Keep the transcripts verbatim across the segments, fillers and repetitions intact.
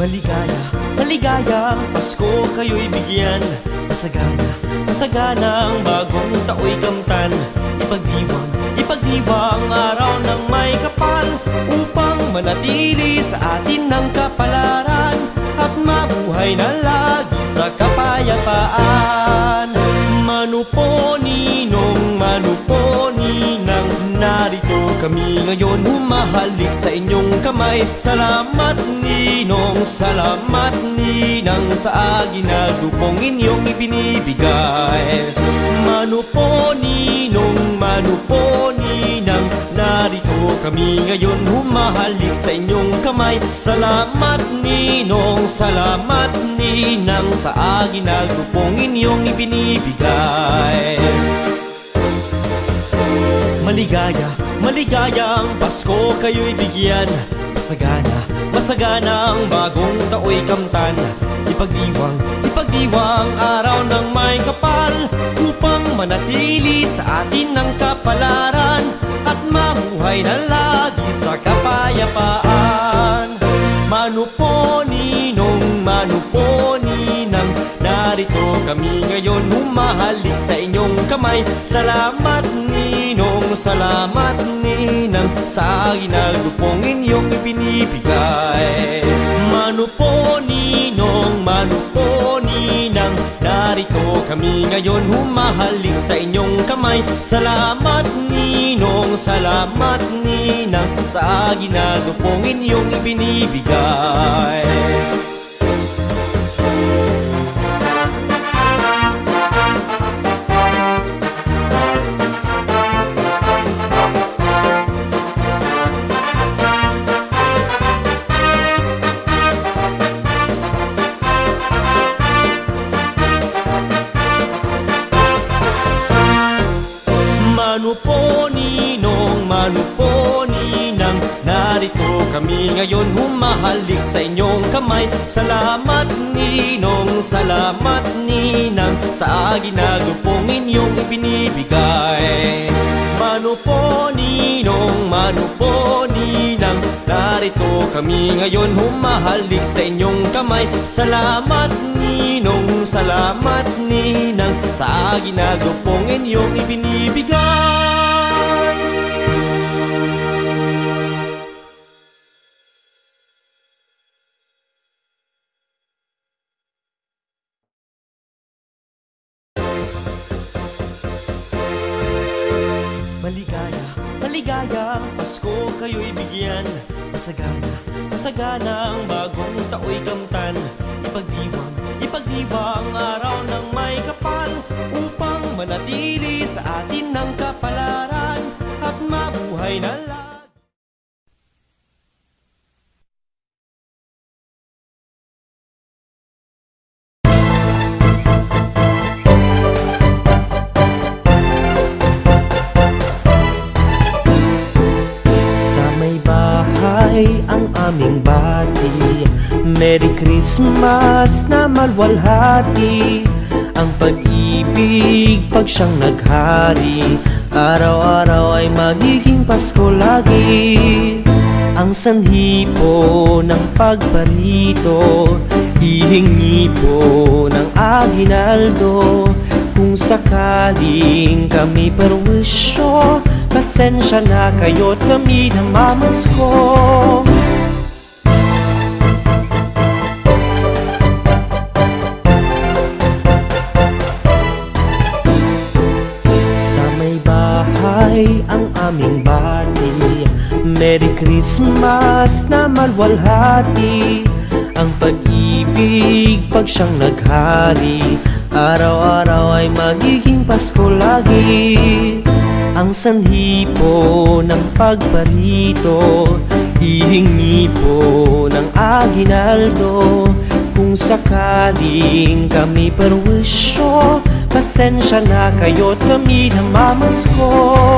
Maligaya, maligayang Pasko kayo'y bigyan. Masagana, masagana ang bagong tao'y kamtan. Ipagdiwang, ipagdiwang araw ng may kapal, upang manatili sa atin ng kapalaran, at mabuhay na lagi sa kapayapaan. Manu po ninong, manu po ninang, narito kami ngayon humahalik sa inyong kamay. Salamat ninong, salamat ninang, sa aginaldo pong inyong ibinibigay. Manu po ninong, manu po ninang, narito kami ngayon humahalik sa inyong kamay. Salamat ninong, salamat ninang, sa aginaldo pong inyong ibinibigay. Maligaya, maligayang Pasko kayo'y bigyan. Masagana, masagana ang bagong tao'y kamtan. Ipagdiwang, ipagdiwang araw ng may kapal, upang manatili sa atin ng kapalaran, at mabuhay na lagi sa kapayapaan. Manu po ninong, manu po ninang, narito kami ngayon humahalik sa inyong kamay. Salamat ninong, salamat ninang, sa aginaldo pong inyong ibinibigay. Manu po ninong, manu po ninang, narito kami ngayon humahalik sa inyong kamay. Salamat ninong, salamat ninang, sa aginaldo pong inyong ibinibigay. Manu po ninong, manu po ninang, narito kami ngayon humahalik sa inyong kamay. Salamat ninong, salamat ninang, sa aginaldo pong inyong ibinibigay. Manu po ninong, manu po ninang, narito kami ngayon humahalik sa inyong kamay. Salamat ninong, salamat ninang, sa aginaldo pong inyong ibinibigay. Maligaya, maligayang Pasko kayo'y bigyan. Masagana, masagana ang bagong tao'y kamtan. Ipagdiwang, ipagdiwang araw ng may kapal, upang manatili sa atin ng kapalaran, at mabuhay na lagi. Ang aming bati, Merry Christmas na malwalhati. Ang pag-ibig pag siyang naghari, araw-araw ay magiging Pasko lagi. Ang sanhi po ng pagparito, hihingi po ng aginaldo. Kung sakaling kami perwisyo, pasensya na kayo't kami namamasko. Sa may bahay ang aming bati, Merry Christmas na malwalhati. Ang pag-ibig pag siyang naghari, araw-araw ay magiging Pasko lagi. Ang sanhi po ng pagparito, hihingi po ng aginaldo. Kung sakaling kami perwisyo, pasensya na kayo't kami namamasko.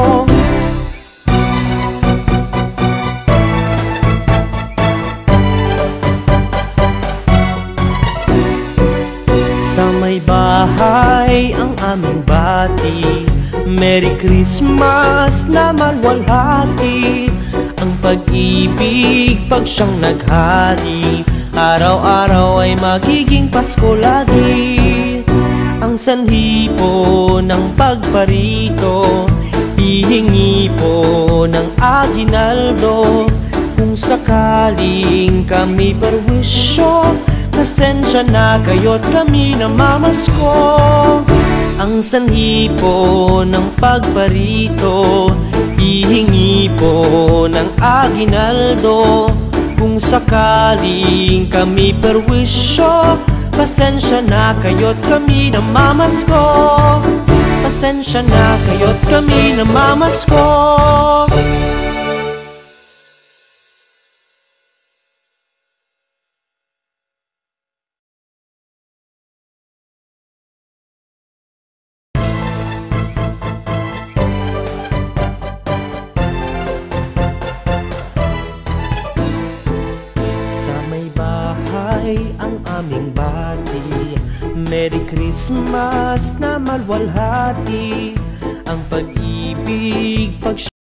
Sa may bahay ang aming bati, Merry Christmas na malwalhati. Ang pag-ibig pag siyang naghari, araw-araw ay magiging Pasko lagi. Ang sanhi po ng pagparito, hihingi po ng aginaldo. Kung sakaling kami perwisyo, pasensya na kayo't kami namamasko. Ang sanhi po ng pagparito, hihingi po ng aginaldo. Kung sakaling kami perwisyo, pasensya na kayo't kami namamasko. Pasensya na kayo't kami namamasko. Ang aming bati, Merry Christmas na malwalhati. Ang pag-ibig, pag